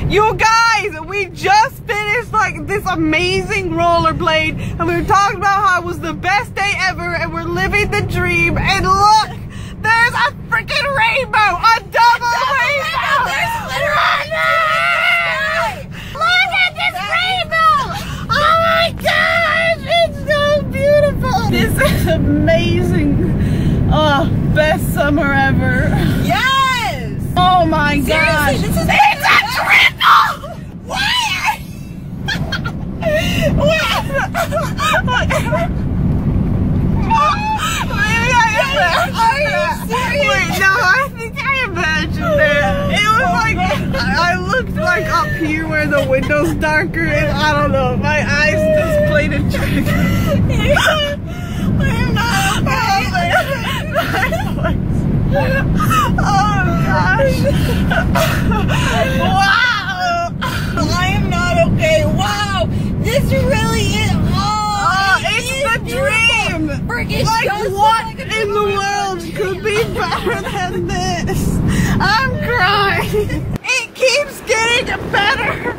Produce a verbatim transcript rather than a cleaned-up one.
You guys, we just finished like this amazing rollerblade, and we were talking about how it was the best day ever, and we're living the dream. And look, there's a freaking rainbow, a double rainbow. There's literally look at this rainbow. Oh my gosh, it's so beautiful. This is amazing. Oh, best summer ever. Yes. Oh my gosh. Seriously, this is it's a triple. Why? Maybe I imagined Are you that. serious? Wait, no, I think I imagined it. It was like, I looked like up here where the window's darker, and I don't know, my eyes just played a trick. We're not okay. Oh gosh. Wow. I am not okay. Wow. This really is. Oh, Oh, it it's is the dream. Freaking Like just what like a in the movie. world could be better than this? I'm crying. It keeps getting better.